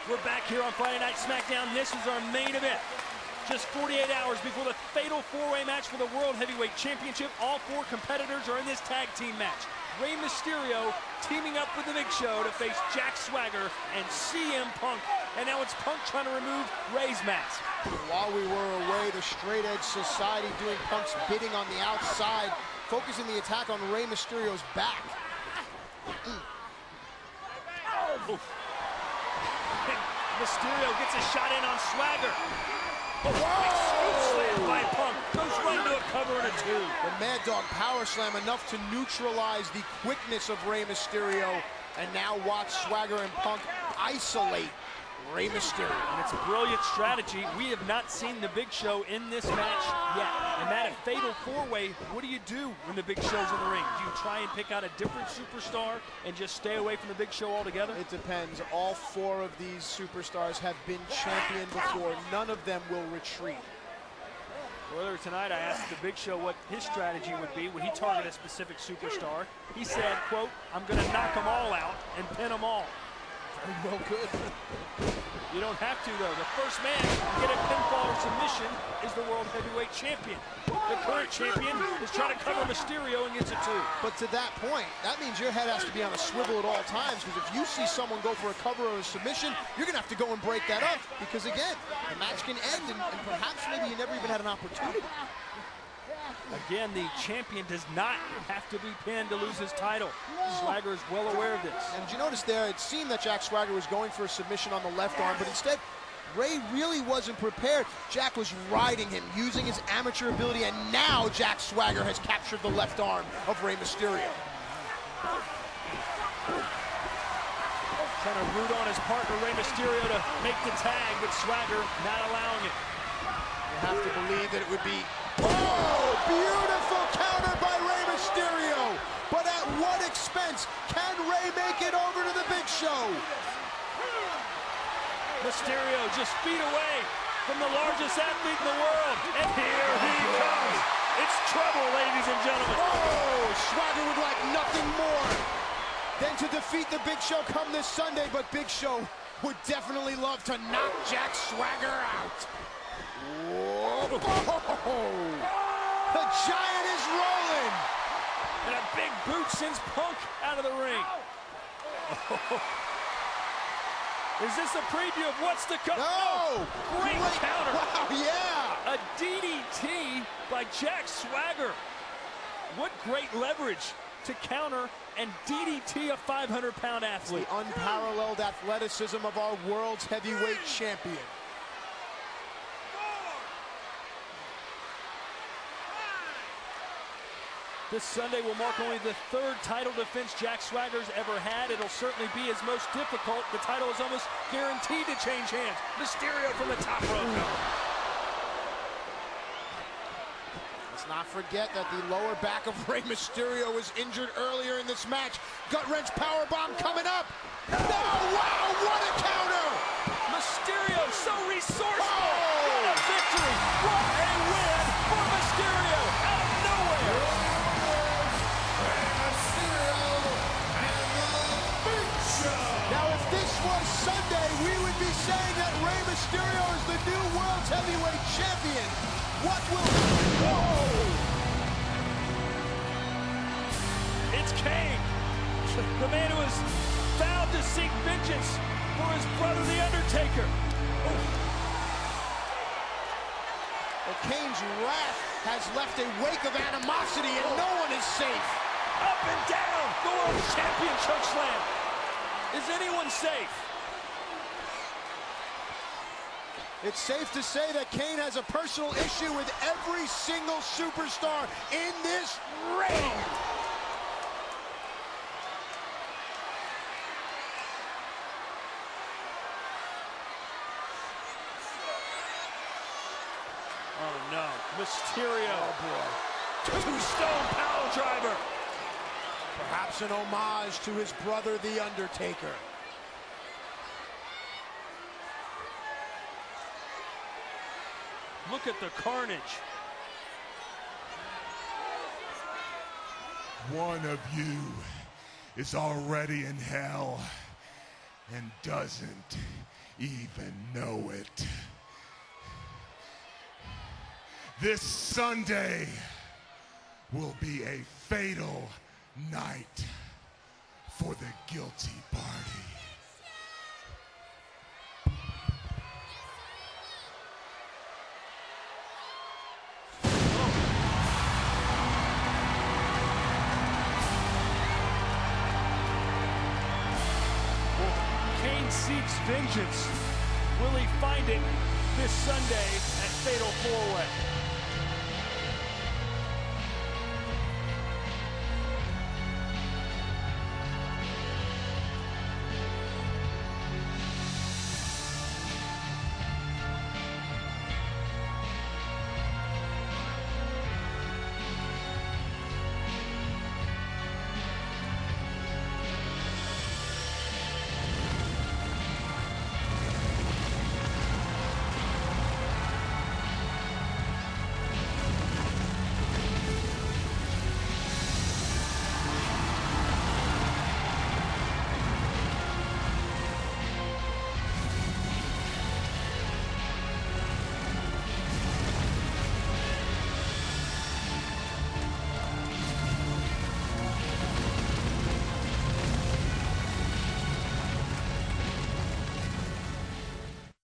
We're back here on Friday Night SmackDown. This is our main event. Just 48 hours before the fatal four-way match for the World Heavyweight Championship. All four competitors are in this tag team match. Rey Mysterio teaming up with The Big Show to face Jack Swagger and CM Punk. And now it's Punk trying to remove Rey's mask. While we were away, the Straight Edge Society doing Punk's bidding on the outside, focusing the attack on Rey Mysterio's back. Mysterio gets a shot in on Swagger. Big scoop slam by Punk. Goes right into a cover and a two. The Mad Dog power slam enough to neutralize the quickness of Rey Mysterio. And now watch Swagger and Punk isolate Rey Mysterio. And it's a brilliant strategy. We have not seen the Big Show in this match yet. And that fatal four-way, what do you do when the Big Show's in the ring? Do you try and pick out a different superstar and just stay away from the Big Show altogether? It depends. All four of these superstars have been champion before. None of them will retreat. Earlier tonight, I asked the Big Show what his strategy would be when he targeted a specific superstar. He said, quote, "I'm going to knock them all out and pin them all." Very well good. You don't have to, though. The first man to get a pinfall or submission is the World Heavyweight Champion. The current champion is trying to cover Mysterio and gets a two. But to that point, that means your head has to be on a swivel at all times, because if you see someone go for a cover or a submission, you're going to have to go and break that up, because again, the match can end and perhaps maybe you never even had an opportunity. Again, the champion does not have to be pinned to lose his title. Swagger is well aware of this. And did you notice there, it seemed that Jack Swagger was going for a submission on the left arm, but instead, Rey really wasn't prepared. Jack was riding him, using his amateur ability, and now Jack Swagger has captured the left arm of Rey Mysterio. Trying to root on his partner, Rey Mysterio, to make the tag, but Swagger not allowing it. You have to believe that it would be... Oh, beautiful counter by Rey Mysterio. But at what expense? Can Rey make it over to the Big Show? Mysterio just feet away from the largest athlete in the world. And here he comes. It's trouble, ladies and gentlemen. Oh, Swagger would like nothing more than to defeat the Big Show come this Sunday, but Big Show would definitely love to knock Jack Swagger out. Whoa. The Giant is rolling. And a big boot sends Punk out of the ring. Is this a preview of what's to come? No! Great counter. Wow, yeah! A DDT by Jack Swagger. What great leverage to counter and DDT a 500-pound athlete. The unparalleled athleticism of our world's heavyweight champion. This Sunday will mark only the third title defense Jack Swagger's ever had. It'll certainly be his most difficult. The title is almost guaranteed to change hands. Mysterio from the top rope. Let's not forget that the lower back of Rey Mysterio was injured earlier in this match. Gut-wrench powerbomb coming up. No! Wow, what a counter! Mysterio so resourceful. Oh! What a victory. What a win for Mysterio out of nowhere. Now, if this was Sunday, we would be saying that Rey Mysterio is the new World Heavyweight Champion. What will... Whoa! It's Kane, the man who has vowed to seek vengeance for his brother, The Undertaker. Well, Kane's wrath has left a wake of animosity, and no one is safe. Up and down, the world champion chokeslam. Is anyone safe? It's safe to say that Kane has a personal issue with every single superstar in this ring. Oh no, Mysterio. Oh boy. Two-stone power driver. Perhaps an homage to his brother, The Undertaker. Look at the carnage. One of you is already in hell and doesn't even know it. This Sunday will be a fatal night for the guilty party. Kane seeks vengeance. Will he find it this Sunday at Fatal 4-Way?